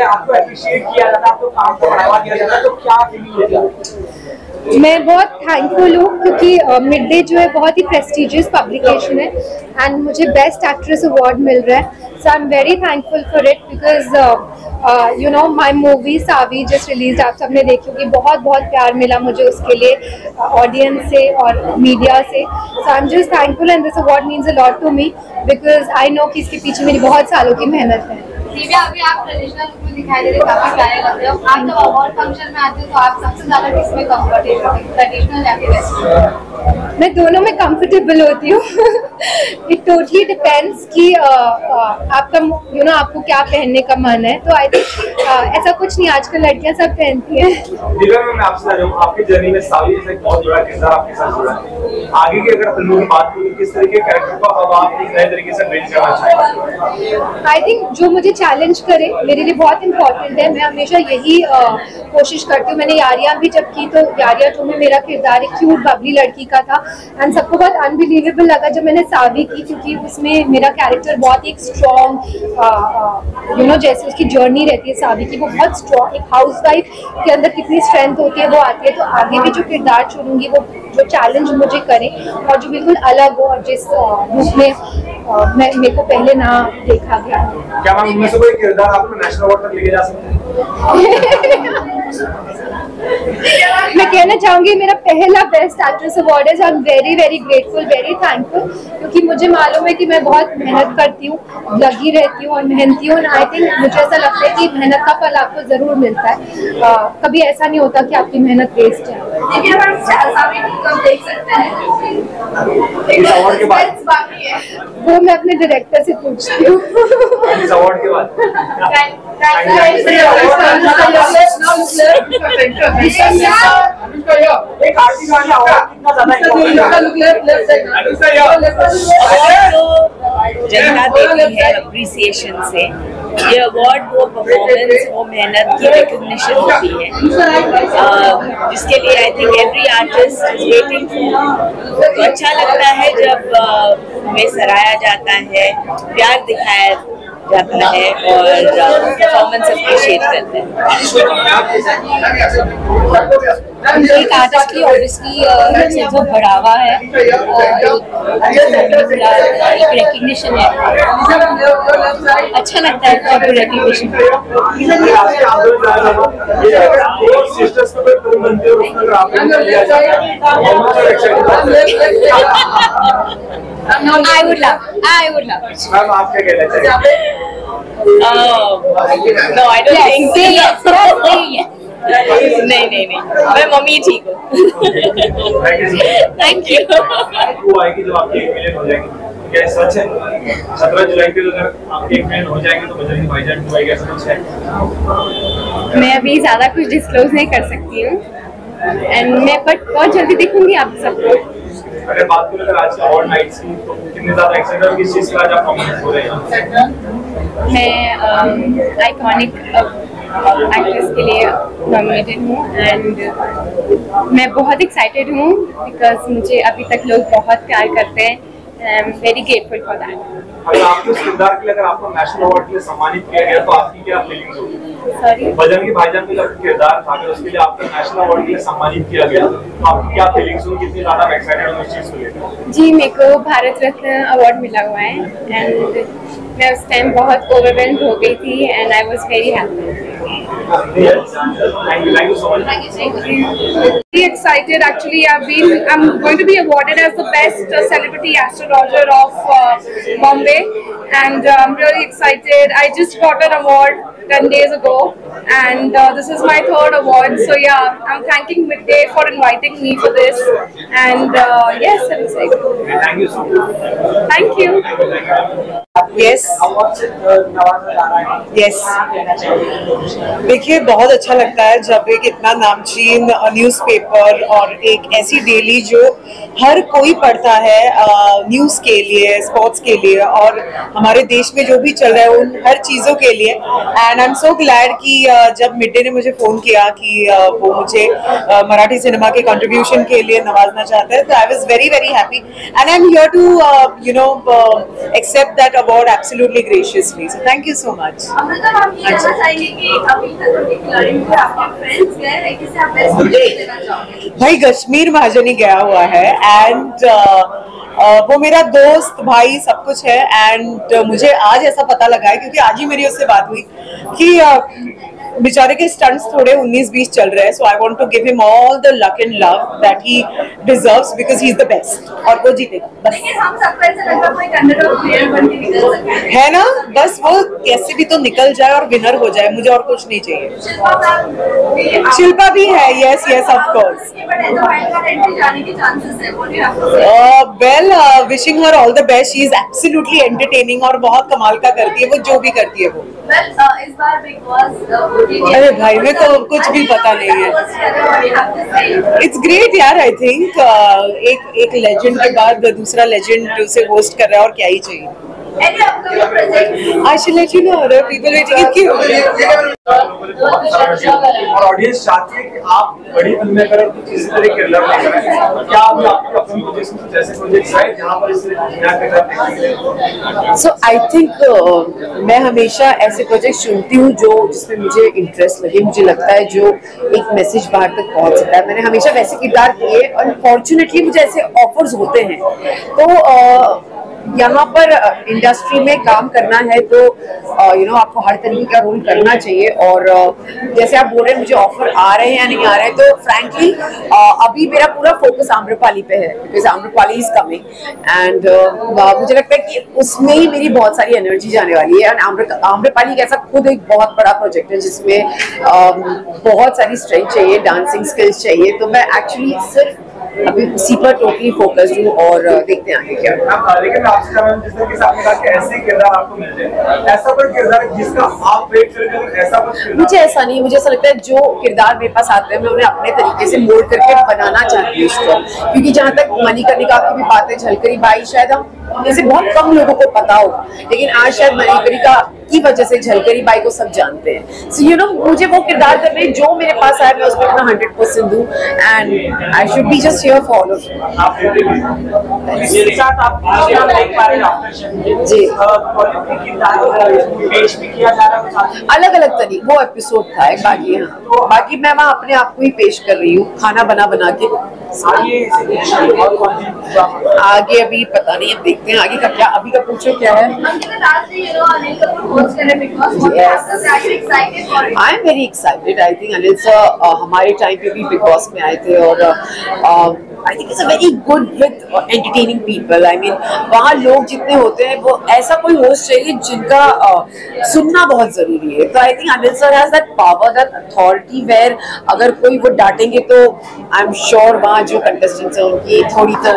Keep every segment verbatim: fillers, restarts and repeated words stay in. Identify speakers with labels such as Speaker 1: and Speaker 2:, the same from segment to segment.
Speaker 1: है, आपको अप्रिशिएट किया जाता है, आपको काम को बढ़ावा दिया जाता है, तो क्या फीलिंग होती है?
Speaker 2: मैं बहुत थैंकफुल हूँ क्योंकि मिड डे जो है बहुत ही प्रेस्टिजियस पब्लिकेशन है एंड मुझे बेस्ट एक्ट्रेस अवार्ड मिल रहा है, so I am very thankful for it because you know my movie Savi just release, आप सबने देखी होगी, बहुत बहुत प्यार मिला मुझे उसके लिए ऑडियंस से और मीडिया से, so I am just thankful and this award means a lot to me because I know कि इसके पीछे मेरी बहुत सालों की मेहनत है।
Speaker 3: दिव्या, अभी आप ट्रेडिशनल लुक में दिखाई दे रहे, काफी प्यारे लग रहे हो। आप जब अवार्ड फंक्शन में आते हो तो आप सबसे ज्यादा किसमें कंफर्टेबल होते हो, ट्रेडिशनल या फिर वेस्टर्न?
Speaker 2: मैं दोनों में कंफर्टेबल होती हूँ। इट टोटली डिपेंड्स कि uh, uh, आपका यू नो आपको क्या पहनने का मन है, तो आई थिंक uh, ऐसा कुछ नहीं, आजकल लड़कियां सब पहनती हैं।
Speaker 1: दिव्या, मैं आपसे जा रहा हूँ, आपकी जर्नी में सावी जैसे एक बहुत बड़ा किरदार आपके साथ जुड़ा है, आगे की अगर फिल्मों की बात करूँ, किस तरह के कैरेक्टर को अब आप एक नए तरीके से ट्रेन करना चाहेंगे?
Speaker 2: आई थिंक जो मुझे चैलेंज करे मेरे लिए बहुत इंपॉर्टेंट है, मैं हमेशा यही uh, कोशिश करती हूँ। मैंने यारियां भी जब की तो यारियां टू में मेरा किरदार एक क्यूट बबली लड़की का था एंड सबको बहुत अनबिलीवेबल लगा जब मैंने सावी की, क्योंकि उसमें मेरा कैरेक्टर बहुत एक स्ट्रॉन्ग यू नो जैसे उसकी जर्नी रहती है सावी की, वो बहुत स्ट्रॉन्ग, एक हाउसवाइफ के अंदर कितनी स्ट्रेंथ होती है वो आती है। तो आगे भी जो किरदार चुनूंगी वो जो चैलेंज मुझे करे और जो बिल्कुल अलग हो और जिस रूप में मैं मेरे को पहले ना देखा गया।
Speaker 1: क्या मैम उनमें से कोई किरदार आपको नेशनल अवार्ड तक लेके जा सकते हैं?
Speaker 2: मैं कहना चाहूंगी मेरा पहला बेस्ट एक्ट्रेस अवार्ड है, I am very very grateful, very thankful, क्योंकि मुझे मालूम है कि मैं बहुत मेहनत करती हूँ, लगी रहती हूँ और मेहनती हूँ। आई थिंक मुझे ऐसा लगता है कि मेहनत का फल आपको जरूर मिलता है, uh, कभी ऐसा नहीं होता कि आपकी मेहनत वेस्ट है। देख सकते हैं
Speaker 1: इस अवार्ड के बाद
Speaker 2: वो मैं अपने डायरेक्टर से पूछती हूँ।
Speaker 1: इस अवार्ड के बाद एक आरती वाला अवार्ड कितना ज्यादा
Speaker 4: जनता देती है अप्रिसिएशन से, ये अवार्ड वो परफॉर्मेंस वो मेहनत की रिकॉग्निशन होती है, uh, जिसके लिए I think every artist is waiting for. तो अच्छा लगता है जब हमें uh, सराहा जाता है, प्यार दिखाया जाता है और परफॉर्मेंस अप्रिशिएट करते हैं।
Speaker 2: एक आर्टिस्ट की ऑब्वियसली जो बढ़ावा है, एक रिकग्निशन है, अच्छा लगता है जब recognition. I would love, I would love it.
Speaker 1: Ma'am आप क्या कहना चाहिए?
Speaker 4: No, I don't think so.
Speaker 2: Yes, yes.
Speaker 4: नहीं नहीं नहीं, मैं मम्मी ठीक हूँ। Thank you.
Speaker 1: वो आएगी जब आपकी एक मिलियन हो जाएगी, क्या सच है? सत्रह जुलाई पे अगर आपके एक मिलियन हो जाएंगे तो बजरंगी भाईजान टू आएगा, ऐसा कुछ है?
Speaker 2: मैं अभी ज्यादा कुछ डिस्क्लोज नहीं कर सकती हूँ एंड मैं बट बहुत जल्दी दिखूंगी आप सबको।
Speaker 1: अगर बात करें अगर आज अवार्ड नाइट्स की, तो कितने ज्यादा एक्साइटेड हो किस चीज का आज आप नॉमिनेट हो रहे हैं?
Speaker 2: मैं आइकॉनिक एक्ट्रेस के लिए नॉमिनेटेड हूँ एंड मैं बहुत एक्साइटेड हूँ बिकॉज मुझे अभी तक लोग बहुत प्यार करते हैं। I am very grateful for that.
Speaker 1: अगर आपके उस किरदार के लिए अगर आपको नेशनल अवार्ड के लिए सम्मानित किया गया तो आपकी क्या फीलिंग्स होगी?
Speaker 2: सॉरी,
Speaker 1: बजरंगी भाईजान का जब किरदार था, अगर उसके लिए आपको नेशनल अवार्ड के लिए सम्मानित किया गया तो आपकी क्या फीलिंग्स होगी, कितनी ज्यादा एक्साइटेड हो इस चीज को लेकर?
Speaker 2: जी, मेरे को भारत रत्न अवार्ड मिला हुआ है एंड मैं उस टाइम बहुत ओवरवेल्म्ड हो गई थी and I was very happy.
Speaker 1: Thank you, thank you so much.
Speaker 2: Thank you.
Speaker 5: Very excited. Actually, I've been. I'm going to be awarded as the best uh, celebrity astrologer of uh, Bombay, and uh, I'm really excited. I just got an award ten days ago, and uh, this is my third award. So yeah, I'm thanking Midday for inviting me for this, and uh, yes, I'm excited.
Speaker 1: Thank you so much.
Speaker 5: Thank you.
Speaker 4: Yes. Yes.
Speaker 6: देखिए, बहुत अच्छा लगता है जब एक इतना नामचीन newspaper और एक ऐसी डेली जो हर कोई पढ़ता है न्यूज़ के लिए, स्पोर्ट्स के लिए और हमारे देश में जो भी चल रहा है उन हर चीज़ों के लिए। And I am so glad कि जब मिडडे ने मुझे फ़ोन किया कि वो मुझे मराठी सिनेमा के कंट्रीब्यूशन के लिए नवाजना चाहता है, तो I was very very happy and I am here to you know accept that award award absolutely graciously. So thank you so much.
Speaker 3: Amrita ma'am ये कहना चाहेंगे कि अभी तक के खिलाड़ी में आपके फ्रेंड्स गए हैं किसे आप बेस्ट विशेस देना चाहोगे?
Speaker 6: भाई कश्मीर महाजनी गया हुआ है एंड वो मेरा दोस्त भाई सब कुछ है एंड मुझे आज ऐसा पता लगा है क्योंकि आज ही मेरी उससे बात हुई कि uh, बेचारे के स्टंट्स थोड़े उन्नीस बीस चल रहे हैं, so I want to give him all the luck and love that he deserves because he is the best और वो जीतेगा बस।
Speaker 3: लेकिन हम सबको ऐसा लगता है कोई अंडरडॉग प्लेयर बन के निकल सकता है
Speaker 6: है ना, बस वो कैसे भी तो निकल जाए और विनर हो जाए, मुझे और कुछ नहीं चाहिए।
Speaker 3: शिल्पा मैम भी
Speaker 6: शिल्पा भी है, yes yes of course.
Speaker 3: But ऐसा वाइल्ड कार्ड एंट्री जाने के चांसेस है, बोलिए आपको।
Speaker 6: Well wishing her all the best, she is absolutely entertaining और बहुत कमाल का करती है वो, जो भी करती है वो।
Speaker 3: वेल इस बार बिग बॉस
Speaker 6: अरे भाई मैं तो कुछ भी पता नहीं है। इट्स ग्रेट यार, आई थिंक एक एक लेजेंड के बाद दूसरा लेजेंड उसे होस्ट कर रहा है और क्या ही चाहिए।
Speaker 3: Any upcoming projects?
Speaker 6: I shall let you know. There are people waiting in queue.
Speaker 1: और ऑडियंस चाहती है कि आप बड़ी फिल्में करें कुछ इसी तरह के किरदार लेकर आएं। क्या अभी आपके अपने प्रोजेक्ट्स में कुछ ऐसे प्रोजेक्ट्स हैं जहां पर इस नया किरदार देखने मिले?
Speaker 7: सो आई थिंक मैं हमेशा ऐसे प्रोजेक्ट चुनती हूँ जो जिसमें मुझे इंटरेस्ट लगे, मुझे लगता है जो एक मैसेज बाहर तक पहुँच सकता है। मैंने हमेशा वैसे किरदार किए और अनफॉर्चुनेटली मुझे ऐसे ऑफर्स होते हैं, तो uh, यहाँ पर इंडस्ट्री में काम करना है तो यू नो आपको हर तरीके का रोल करना चाहिए। और जैसे आप बोल रहे हैं मुझे ऑफर आ रहे हैं या नहीं आ रहे हैं, तो फ्रैंकली अभी मेरा पूरा फोकस आम्रपाली पे है because Amrapali is coming and मुझे लगता है कि उसमें ही मेरी बहुत सारी एनर्जी जाने वाली है। एंड आम्र आम्रपाली कैसा खुद एक बहुत बड़ा प्रोजेक्ट है जिसमें बहुत सारी स्ट्रेंथ चाहिए, डांसिंग स्किल्स चाहिए, तो मैं एक्चुअली सिर्फ अभी उसी पर टोटली फोकस्ड हूँ और देखते हैं आगे क्या।
Speaker 1: लेकिन आपसे जब जिस तरीके से आपने कहा कि ऐसे किरदार आपको मिल जाए, ऐसा कोई किरदार जिसका आप वेट करते हो, ऐसा कुछ किरदार?
Speaker 7: मुझे ऐसा नहीं, मुझे ऐसा लगता है जो किरदार मेरे पास आते हैं मैं उन्हें अपने तरीके से मोल्ड करके बनाना चाहती हूँ उसको, क्योंकि जहाँ तक मणिकर्णिका की भी बातें, झलकरी बाई शायद हम जैसे बहुत कम लोगों को पता होगा, लेकिन आज शायद मणिकर्णिका की वजह से झलकरी बाई को सब जानते हैं। सो यू नो मुझे वो किरदार करने जो मेरे पास आया मैं उसमें अपना हंड्रेड परसेंट दूँ and I should be just here for all of
Speaker 1: मेरे साथ आप आप देख पा रहे हैं आफ्टर
Speaker 7: जी
Speaker 1: पेश भी किया जा रहा है
Speaker 7: अलग अलग तरीके, वो एपिसोड था एक, बाकी हाँ बाकी मैं वहाँ अपने आप को ही पेश कर रही हूँ खाना बना बना के। आगे अभी पता नहीं, अब देखते हैं आगे का क्या, अभी का पूछो क्या है। I am very excited, I think Anil sir हमारे टाइम पे भी बिग बॉस में आए थे और I think it's a very good with entertaining people. I mean वहाँ लोग जितने होते हैं वो ऐसा कोई होस्ट चाहिए जिनका uh, सुनना बहुत जरूरी है। तो I think Anil sir has that power, that authority where अगर कोई वो डांटेंगे तो आई एम श्योर वहाँ जो कंटेस्टेंट्स हैं उनकी थोड़ी तो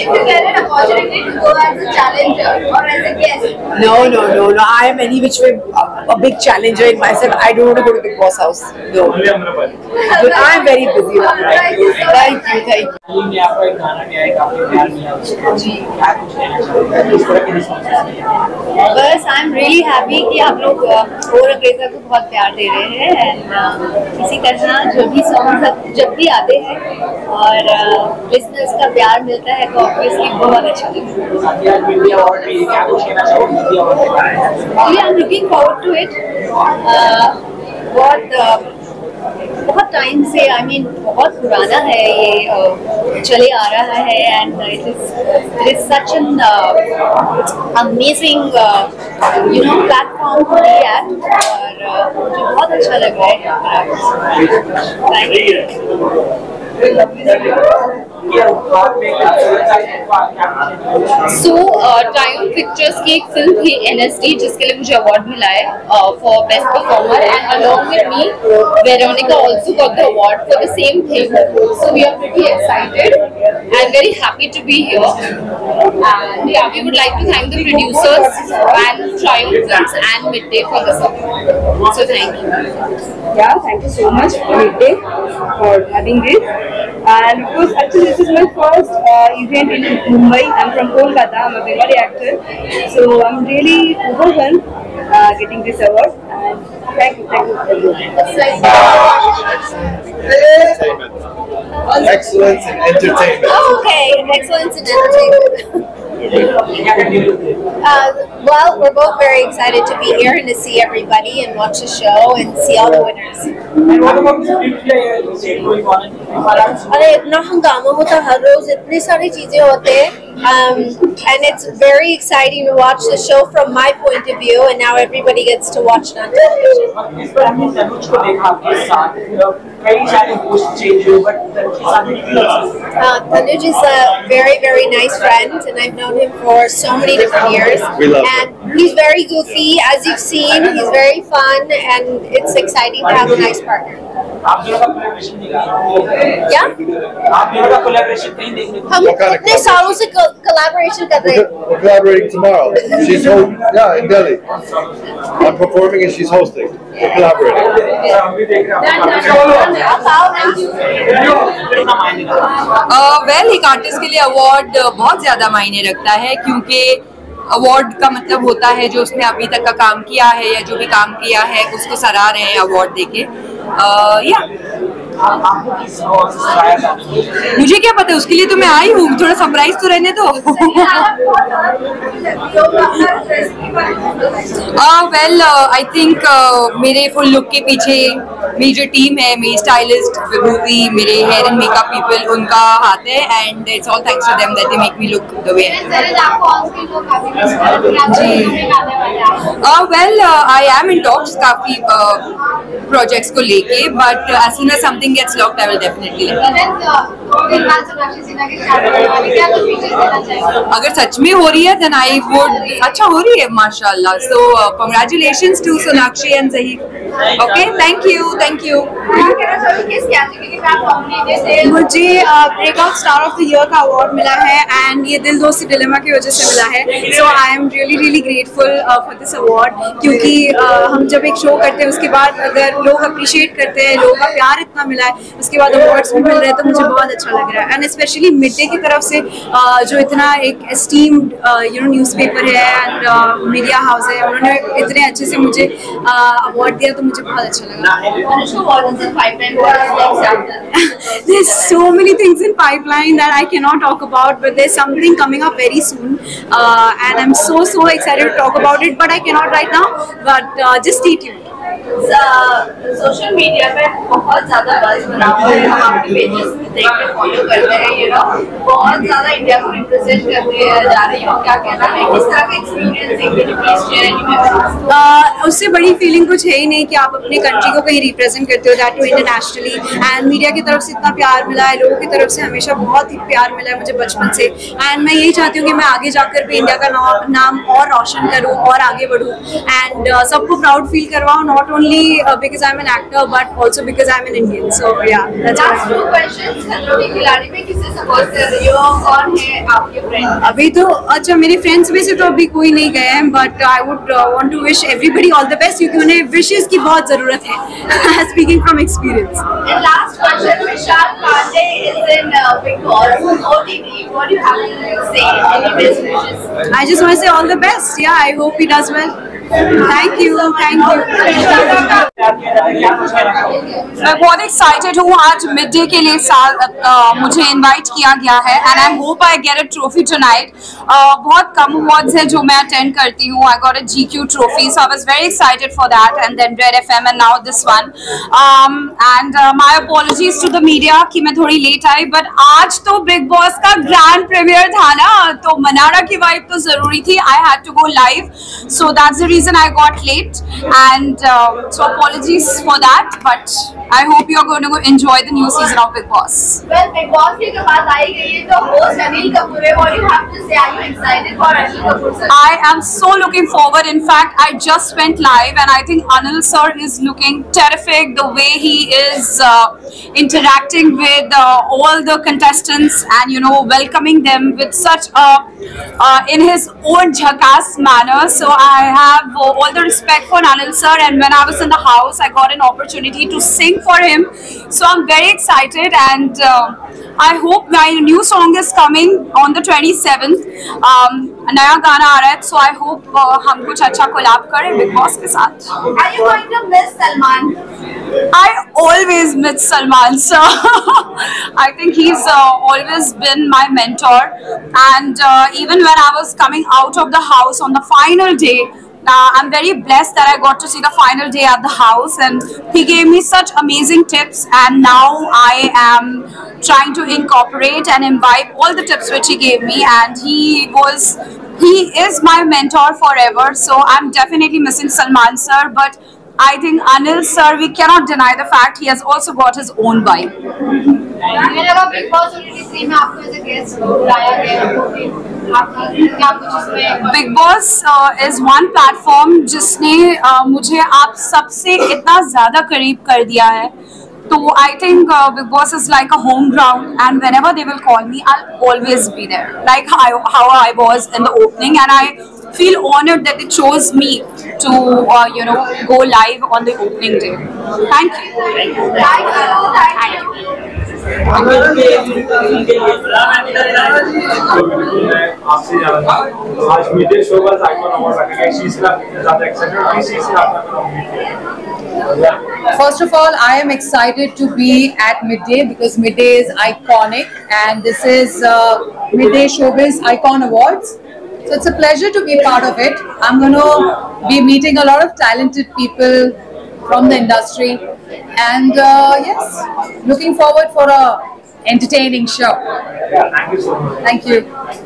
Speaker 7: no no no no I am any which way a, a big challenger in myself. I don't want to go to Big Boss house, no. But I am very busy now. Thank you, thank you, thank you.
Speaker 8: आपका एक गाना भी आया, काफी प्यार मिला उसको, क्या कुछ कहना चाहोगे इस तरह के रिस्पॉन्सेस मिले?
Speaker 4: बस आई एम रियली हैप्पी कि आप लोग और अग्रेसर को बहुत प्यार दे रहे हैं एंड इसी तरह जो भी सॉन्ग जब भी आते हैं और लिसनर्स का प्यार मिलता है तो ऑब्वियसली बहुत अच्छा लगता है।
Speaker 8: मीडिया अवार्ड भी क्या कुछ कहना चाहोगे मीडिया अवार्ड के बारे में?
Speaker 4: I am looking forward to it. बहुत बहुत टाइम से, आई मीन बहुत पुराना है ये, uh, चले आ रहा है and it is it is such an amazing you know platform to be at और uh, मुझे बहुत अच्छा लग रहा है यहाँ पर। Thank you.
Speaker 9: So time pictures की एक फिल्म थी एन एस डी जिसके लिए मुझे अवार्ड मिला है for best performer and along with me Veronica also got the award for the same thing. So we are pretty excited and very happy to be here and yeah, we would like to thank the producers and Triumph Films and Midday for this award. So thank you.
Speaker 5: Yeah, thank you so much Midday for having this. And of course, actually this is my first uh, event in Mumbai. I'm from Kolkata. I'm a Bengali actor, so I'm really overwhelmed uh, getting this award. And thank you, thank you everyone.
Speaker 10: Excellence in entertainment.
Speaker 9: Oh, okay, excellence in entertainment.
Speaker 2: Uh, well, we're both very excited to be here and to see everybody and watch the show and see all the winners.
Speaker 8: And what about the script going on in Maharashtra?
Speaker 2: अरे इतना हंगामा होता है हर रोज इतनी सारी चीजें होते हैं um, and it's very exciting to watch the show from my point of view and now everybody gets to watch it on television.
Speaker 8: इस पर हमने तनुज को देखा आपके साथ कई सारे पोस्ट चेंज हुए बट तनुज के साथ
Speaker 2: Uh, Tanuj is a very, very nice friend, and I've known him for so many different years.
Speaker 10: We love
Speaker 2: and he's very goofy, as you've seen. He's very fun, and it's exciting to have a nice partner.
Speaker 8: आप दोनों का collaboration देखने
Speaker 2: क्या?
Speaker 8: आप दोनों का collaboration कहीं देखने को
Speaker 2: हम कितने सालों से collaboration कर रहे हैं?
Speaker 10: We're collaborating tomorrow. She's hosting, yeah, in Delhi. I'm performing and she's hosting. We're collaborating.
Speaker 1: हम भी देख रहे हैं
Speaker 11: वेल एक आर्टिस्ट के लिए अवार्ड बहुत ज्यादा मायने रखता है क्योंकि अवार्ड का मतलब होता है जो उसने अभी तक का काम किया है या जो भी काम किया है उसको सराह रहे हैं अवार्ड देके या मुझे क्या पता उसके लिए तो मैं आई हूँ थोड़ा सरप्राइज तो रहने दो वेल आई थिंक मेरे फुल लुक के पीछे मेरी जो टीम है मेरी स्टाइलिस्ट विभूति मेरे हेयर एंड मेकअप पीपल उनका हाथ है and it's all thanks to them that they make me look the way जी well I am in talks काफी प्रोजेक्ट्स को लेके but as soon as something gets locked, I will definitely let you know. अगर सच में हो रही है then I would अच्छा हो रही है माशाल्लाह so uh, congratulations to Sonakshi and Zahir. Okay, thank you, thank you.
Speaker 5: मुझे breakout star of the year का अवार्ड मिला है एंड ये दिल दोस्ती डिलेमा की वजह से मिला है so I am really really grateful for this award क्योंकि uh, हम जब एक शो करते हैं उसके बाद अगर लोग अप्रिशिएट करते हैं लोगों का प्यार इतना मिला है उसके बाद अवार्ड्स भी मिल रहे हैं तो मुझे बहुत अच्छा लग रहा है एंड स्पेशली मिड डे की तरफ से uh, जो इतना एक एस्टीम्ड यू नो न्यूज़पेपर है एंड मीडिया हाउस है उन्होंने इतने अच्छे से मुझे अवार्ड uh, दिया तो मुझे बहुत अच्छा लगा There's so many things in pipeline that I cannot talk about, but there's something coming up very soon, uh, and I'm so so excited to talk about it. But I cannot right now. But uh, just stay tuned.
Speaker 4: Social media पे बहुत ज्यादा buzz बना हुआ है हम आपके pages देख के फॉलो करते हैं यू नो बहुत ज्यादा इंडिया को रिप्रेजेंट करते जा रही हो क्या कहना है किस तरह का एक्सपीरियंस है मेरी प्लीज शेयर एनी
Speaker 5: उससे बड़ी फीलिंग कुछ है ही नहीं कि आप अपने कंट्री को कहीं रिप्रेजेंट करते हो that too internationally and media की तरफ से इतना प्यार मिला है लोगों की तरफ से हमेशा बहुत ही प्यार मिला है मुझे बचपन से एंड मैं यही चाहती हूँ कि मैं आगे जाकर भी इंडिया का नाम नाम और रोशन करूँ और आगे बढ़ूँ एंड uh, सबको प्राउड फील करवाऊँ not only uh, because I'm an actor but also because I'm an Indian so yeah that's
Speaker 4: last two questions खतरों के खिलाड़ी में किसे सपोर्ट कर रही हो कौन है आपके फ्रेंड
Speaker 5: अभी तो अच्छा मेरे फ्रेंड्स में से तो अभी कोई नहीं गए हैं but I would want to wish everybody all the best क्योंकि उन्हें विशेस की बहुत जरूरत है speaking from experience
Speaker 4: last question Vishal Pandey is in Bigg Boss OTT what do you have to say any best wishes
Speaker 5: I just want to say all the best yeah I hope he does well thank you thank you
Speaker 11: मैं बहुत excited हूँ आज mid day के लिए साल uh, मुझे invite किया गया है and I hope I get a trophy tonight बहुत कम अवार्ड्स है जो मैं अटेंड करती हूँ I got a GQ trophy so I was very excited for that and then Red FM and now this one and my apologies to the media कि मैं थोड़ी लेट आई बट आज तो बिग बॉस का ग्रैंड प्रीमियर था ना तो मनारा की वाइब तो जरूरी थी I had to go live so that's the reason I got late and so apologies for that but I hope you are going to enjoy the new season of Big Boss.
Speaker 4: Well, Big Boss की जो बात आई गई है तो host Anil Kapoor है what you have to say are you excited for Anil Kapoor sir?
Speaker 11: I am so looking forward. In fact, I just went live and I think Anil sir is looking terrific. The way he is uh, interacting with uh, all the contestants and you know welcoming them with such a uh, in his own jhakass manner. So I have uh, all the respect for Anil sir and when I was in the house I got an opportunity to sing for him so I'm very excited and uh, I hope my new song is coming on the twenty-seventh um, नया गाना आ रहा है, so I hope हम कुछ अच्छा collab करें big boss के साथ।
Speaker 3: Are you going to miss Salman?
Speaker 11: I always miss Salman sir. I think he's uh, always been my mentor, and uh, even when I was coming out of the house on the final day, uh, I'm very blessed that I got to see the final day at the house, and he gave me such amazing tips, and now I am trying to incorporate and imbibe all the tips which he gave me, and he was he is my mentor forever. So I'm definitely missing Salman sir, but I think Anil sir, we cannot deny the fact he has also got his own vibe.
Speaker 3: मुझे लगा big Boss OTT three में आपको as a guest बुलाया गया है, आपका क्या कुछ इसमें?
Speaker 11: Bigg Boss is one platform जिसने uh, मुझे आप सबसे इतना ज़्यादा करीब कर दिया है, तो I think Bigg Boss is like a home ground, and whenever they will call me I always be there, like how I was in the opening, and I feel honored that they chose me to uh, you know go live on the opening day. Thank you.
Speaker 3: Thank you. Thank you.
Speaker 1: आपसे जाना था आज media show पर icon award रखा गया, इस चीज का ज्यादा एक्साइटेड है, इस चीज से आपका
Speaker 12: First of all, I am excited to be at Midday because Midday is iconic, and this is uh, Midday Showbiz Icon Awards. So it's a pleasure to be part of it. I'm going to be meeting a lot of talented people from the industry, and uh, yes, looking forward for a entertaining show.
Speaker 1: Thank you so much.
Speaker 12: Thank you.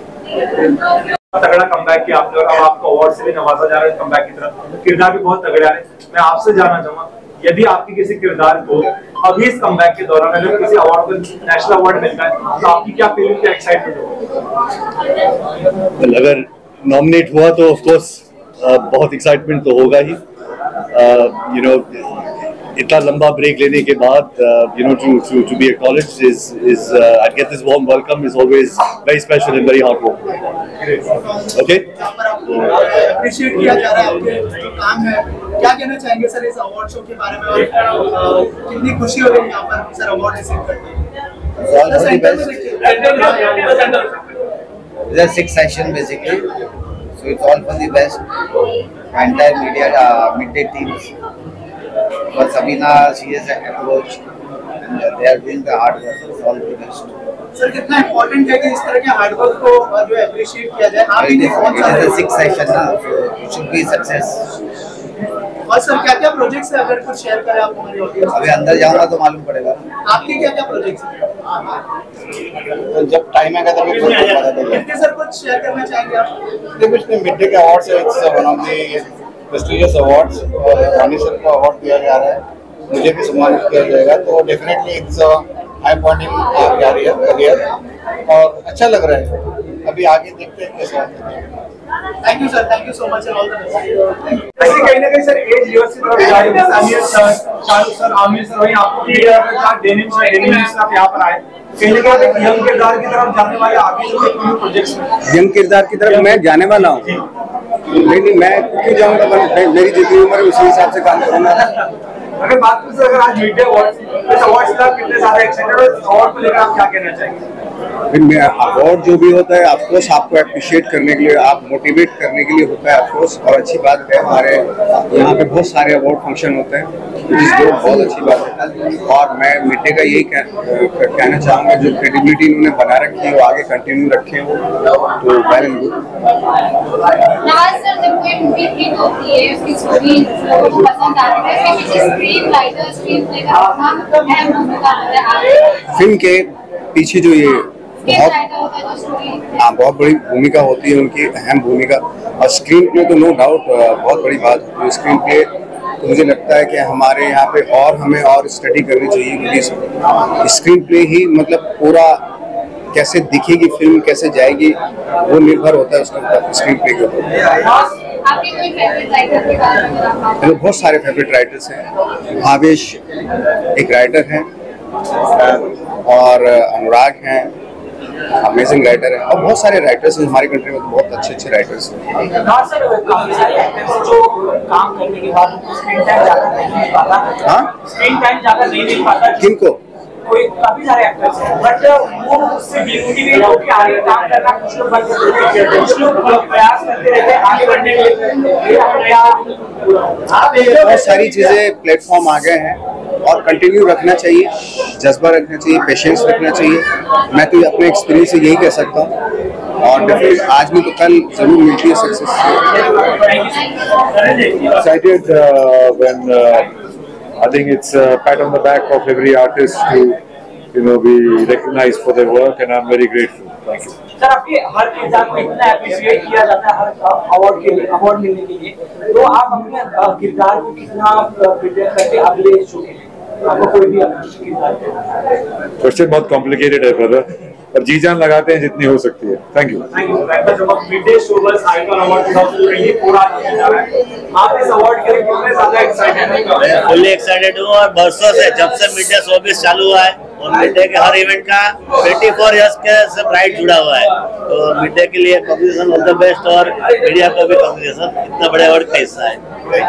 Speaker 1: तगड़ा comeback किया आपने, और अब आपको award से भी नवाजा जा रहा है कमबैक की तरफ, किरदार भी बहुत तगड़ा है। मैं आपसे जानना चाहूँगा, यदि आपकी किसी किरदार को अभी इस कमबैक के दौरान अगर किसी अवार्ड को नेशनल अवार्ड मिलता है तो आपकी क्या फीलिंग, क्या एक्साइटमेंट होगी?
Speaker 10: अगर नॉमिनेट हुआ तो ऑफ कोर्स बहुत एक्साइटमेंट तो होगा ही। यू नो इतना लंबा ब्रेक लेने के बाद you know to to to be acknowledged is is I get this warm welcome is always very special and very heartwarming. Okay,
Speaker 8: appreciate किया जा रहा है आपके जो काम है, क्या कहना चाहेंगे सर इस अवार्ड शो के बारे में, और कितनी खुशी हो रही है यहाँ पर सर अवार्ड रिसीव करते हैं?
Speaker 13: There are six sessions basically, so it's all for the best. Entire media, uh, midday teams. For Sabina, she is an approach, and uh, they are doing the hard work. It's all the best.
Speaker 8: Sir कितना important है कि इस तरह के hard work को जो appreciate किया जाए। आप
Speaker 13: It is, it is a six session ना, so it should be success.
Speaker 8: और सर क्या क्या प्रोजेक्ट्स है, अगर कुछ शेयर करें आप हमारी ऑडियंस?
Speaker 13: अभी अंदर जाऊंगा तो मालूम पड़ेगा।
Speaker 8: आपके क्या क्या प्रोजेक्ट्स हैं?
Speaker 13: जब टाइम आएगा तब कुछ पता चलेगा।
Speaker 8: इनके सर कुछ शेयर करना चाहेंगे आप?
Speaker 13: कुछ नहीं, मिड डे के अवार्ड्स है, it's one of the prestigious awards, और रानी सर को अवार्ड दिया जा रहा है, मुझे भी सम्मानित किया जाएगा, तो definitely it's high point in career, और अच्छा लग रहा है। अभी आगे देखते हैं कैसे होता है।
Speaker 8: Thank you sir, thank you so much and all the best.
Speaker 1: ऐसे कहीं ना कहीं सर एज यूएस की तरफ जा रही है, Aamir sir, Shahrukh sir, Aamir sir, वही आपको मीडिया में जहाँ डेनिम सर, डेनिम सर आप यहाँ पर आए, कहीं ना कहीं एक यंग किरदार की तरफ जाने वाले आगे जो न्यू प्रोजेक्ट्स में
Speaker 14: यंग किरदार की तरफ मैं जाने वाला हूँ। नहीं नहीं, मैं क्यों जाऊँगा, मेरी जितनी उम्र है उसी हिसाब से काम करूँगा।
Speaker 1: अगर बात करें सर, अगर आज मीडिया अवार्ड्स, इस अवार्ड्स से आप कितने ज्यादा एक्साइटेड हो, इस अवार्ड को लेकर आप क्या कहना चाहेंगे?
Speaker 14: अवार्ड जो भी होता है ऑफकोर्स आपको अप्रिशिएट करने के लिए, आप मोटिवेट करने के लिए होता है ऑफकोर्स, और अच्छी बात है हमारे यहाँ पे बहुत सारे अवार्ड फंक्शन होते हैं, जिसको बहुत अच्छी बात है। और मैं मिड डे का यही कह, कहना चाहूँगा, जो क्रेडिबिलिटी इन्होंने बना रखी है वो आगे कंटिन्यू रखें, वो तो well and good.
Speaker 3: Nawaz sir, जब कोई मूवी हिट होती है, उसकी स्टोरी लोगों को पसंद आती है, उसके पीछे स्क्रीन राइटर, स्क्रीन प्ले का बहुत अहम भूमिका होता है।
Speaker 14: फिल्म के पीछे जो ये बहुत हाँ बहुत बड़ी भूमिका होती है, उनकी अहम भूमिका, और स्क्रीन प्ले तो नो डाउट बहुत बड़ी बात होती है। स्क्रीन प्ले तो मुझे लगता है कि हमारे यहाँ पे और हमें और स्टडी करनी चाहिए, क्योंकि स्क्रीन प्ले ही मतलब पूरा कैसे दिखेगी फिल्म, कैसे जाएगी, वो निर्भर होता है उसके ऊपर, स्क्रीन प्ले के ऊपर।
Speaker 3: आपके कोई फेवरेट राइटर के बारे में आप?
Speaker 14: मेरे बहुत सारे फेवरेट राइटर्स हैं। भावेश एक राइटर हैं, और अनुराग हैं, अमेजिंग राइटर है, और बहुत सारे राइटर्स हैं हमारी कंट्री में, तो बहुत अच्छे अच्छे राइटर्स हैं।
Speaker 8: काफी सारे एक्टर्स जो काम करने के बाद स्क्रीन टाइम ज्यादा नहीं मिल पाता, हाँ स्क्रीन टाइम ज्यादा नहीं मिल पाता,
Speaker 14: किनको?
Speaker 15: कोई काफी सारे एक्टर्स हैं, बट वो उससे डिमोटिवेट होकर आगे काम करना कुछ लोग बंद कर देते हैं, कुछ लोग प्रयास करते रहते हैं आगे बढ़ने के लिए।
Speaker 14: बहुत सारी चीजें प्लेटफॉर्म आ गए हैं और कंटिन्यू रखना चाहिए, जज्बा रखना चाहिए, पेशेंस रखना चाहिए। मैं तो अपने एक्सपीरियंस से यही कह सकता हूँ और डेफिनेटली आज भी तो कल जरूर मिलती है success.
Speaker 16: Excited uh, when uh, I think it's a pat on the back of every artist to you know be recognized for their work, and I'm very grateful. Thank you.
Speaker 15: Sir, आपके हर किरदार को इतना appreciate किया जाता है हर award के लिए, अवार्ड मिलने के लिए, तो आप अपने किरदार को कितना प्रिपेयर करके अगले शो के लिए आपको कोई भी किरदार?
Speaker 16: क्वेश्चन बहुत कॉम्प्लिकेटेड है ब्रदर, और जी जान लगाते हैं जितनी हो सकती है। Thank you.
Speaker 1: Thank you. Midday showbiz icon award दो हज़ार चौबीस आज होने जा रहा है। आप इस अवार्ड के लिए कितने ज्यादा एक्साइटेड हैं?
Speaker 17: फुल्ली एक्साइटेड हूँ, और बरसों से जब से मिडडे शोबिस चालू हुआ है और मिडडे के हर इवेंट का चौबीस इयर्स के से प्राइड जुड़ा हुआ है, तो मिडडे के लिए कांग्रेचुलेशन ऑल द बेस्ट, और मीडिया को भी कांग्रेचुलेशन, इतना बड़े अवार्ड का हिस्सा है।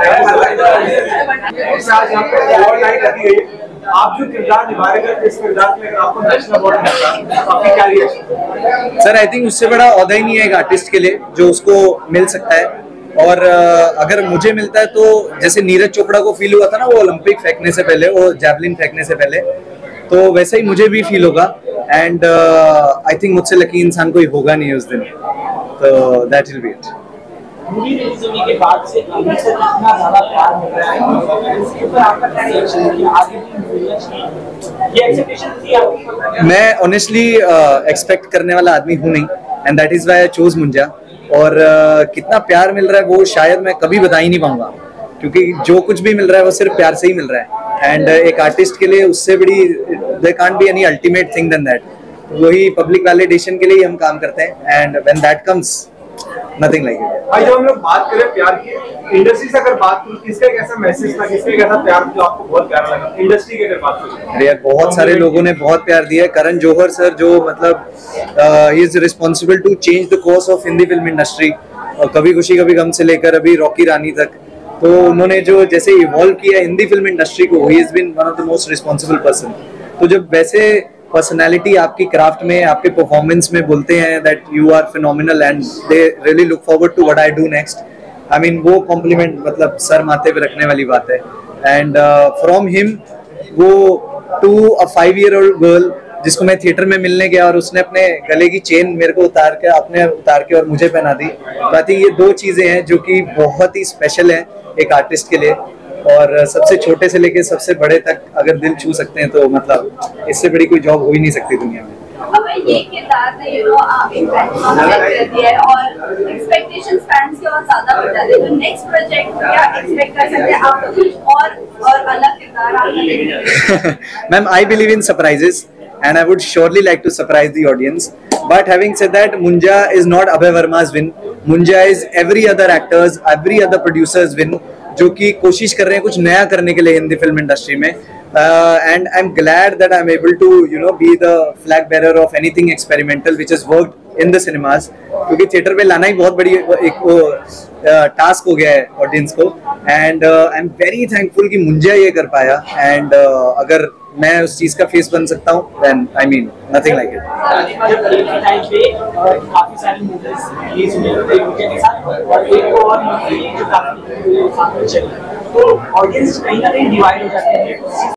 Speaker 1: आप जो किरदार निभा रहे हैं, इस किरदार में आपको नेशनल अवार्ड मिलता है, आपकी क्या रिएक्शन?
Speaker 18: सर, आई थिंक उससे बड़ा औहदा ही नहीं है एक आर्टिस्ट के लिए जो उसको मिल सकता है, और अगर मुझे मिलता है तो जैसे नीरज चोपड़ा को फील हुआ था ना वो ओलंपिक फेंकने से पहले, वो जैवलिन फेंकने से पहले, तो वैसा ही मुझे भी फील होगा। एंड आई थिंक मुझसे लकी इंसान कोई होगा नहीं उस दिन, तो that will be it.
Speaker 15: Movie release होने के बाद से अभी तक इतना ज्यादा प्यार मिल रहा है, उसके ऊपर आपका क्या रिएक्शन है कि आगे भी मिलना चाहिए? ये एक्सपेक्टेशन थी आपकी?
Speaker 18: मैं ऑनेस्टली एक्सपेक्ट करने वाला आदमी हूँ नहीं, and that is why I chose Munjya. और uh, कितना प्यार मिल रहा है वो शायद मैं कभी बता ही नहीं पाऊंगा, क्योंकि जो कुछ भी मिल रहा है वो सिर्फ प्यार से ही मिल रहा है। एंड uh, एक आर्टिस्ट के लिए उससे बड़ी there can't be any ultimate thing than that. वही पब्लिक वैलिडेशन के लिए हम काम करते हैं, and when that comes nothing like it.
Speaker 1: भाई, जब हम लोग बात करें प्यार की, इंडस्ट्री से अगर बात करूं, किसका एक ऐसा मैसेज था, किसका एक ऐसा प्यार जो आपको बहुत प्यारा लगा इंडस्ट्री की अगर बात करें?
Speaker 18: अरे यार, बहुत सारे लोगों ने बहुत प्यार दिया है। करण जौहर सर जो मतलब he is responsible to change the course of Hindi film industry, और कभी खुशी कभी गम से लेकर अभी रॉकी रानी तक, तो उन्होंने जो जैसे इवॉल्व किया हिंदी फिल्म इंडस्ट्री को, he is been one of the most responsible person. तो जब वैसे पर्सनालिटी आपकी क्राफ्ट में, आपके परफॉर्मेंस में बोलते हैं that you are phenomenal and they really look forward to what I do next, I mean वो कॉम्प्लीमेंट मतलब सर माथे पे रखने वाली बात है। एंड फ्रॉम हिम वो to a five year old girl जिसको मैं थिएटर में मिलने गया और उसने अपने गले की चेन मेरे को उतार के अपने उतार के और मुझे पहना दी। तो आई थिंक ये दो चीजें हैं जो कि बहुत ही स्पेशल हैं एक आर्टिस्ट के लिए, और सबसे छोटे से लेके सबसे बड़े तक अगर दिल छू सकते हैं तो मतलब इससे बड़ी कोई जॉब हो ही नहीं सकती दुनिया में।
Speaker 3: अब ये किरदार ने यू नो इम्पैक्ट कर दिया है और एक्सपेक्टेशंस फैंस के और ज्यादा बढ़ जाते हैं, तो नेक्स्ट प्रोजेक्ट क्या एक्सपेक्ट कर सकते हैं आप? कुछ और और अलग किरदार आपने?
Speaker 18: Ma'am, I believe in surprises and I would surely like to surprise the audience. But having said that, Munja is not Abhay Verma's win. Munja is every other actor's, every other producer's win, जो कि कोशिश कर रहे हैं कुछ नया करने के लिए हिंदी फिल्म इंडस्ट्री में। And I am glad that I am able to you know be the flag bearer of anything experimental which is worked in the cinemas, क्योंकि थिएटर पे लाना ही बहुत बड़ी एक वो टास्क हो गया है ऑडियंस को। And I am very thankful कि मुंजा ये कर पाया, एंड uh, अगर मैं उस चीज का फेस बन सकता हूँ then I mean nothing like it.
Speaker 15: काफी सारी मूवीज रिलीज हुई हैं उनके के साथ, और एक और मूवी जो काफी तो ऑडियंस कहीं ना कहीं डिवाइड हो जाती है।